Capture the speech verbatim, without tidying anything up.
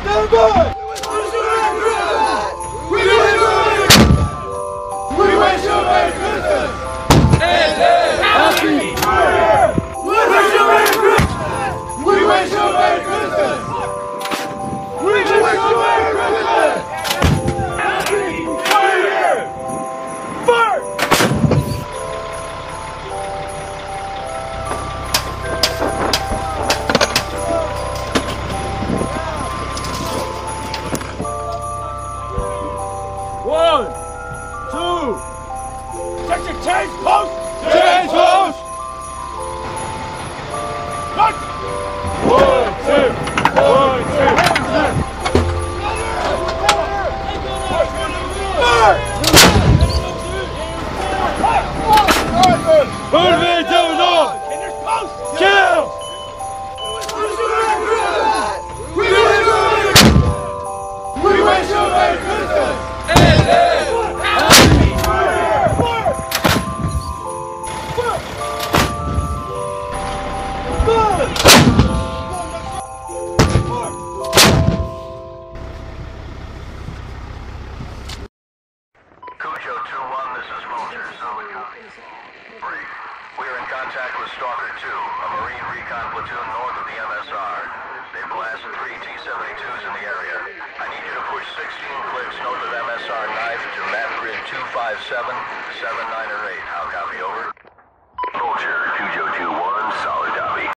Stand by! We wish you Merry Christmas! And a Happy New Year! We wish you Merry Christmas! We wish you Merry Christmas! We wish you Merry Christmas! Happy New Year! Fire! One, two, check your change post! Change post! One, one, two, one, two, Move me to the north! Kill! We wish you Merry Christmas! And a Happy New Year! Cujo two one, this is Vulture. Solid copy. Brief. We are in contact with Stalker two, a Marine recon platoon north of the M S R. They blasted three T seventy-twos in the area. I need you to push sixteen clicks north of M S R knife to map grid two five seven, seven nine or eight.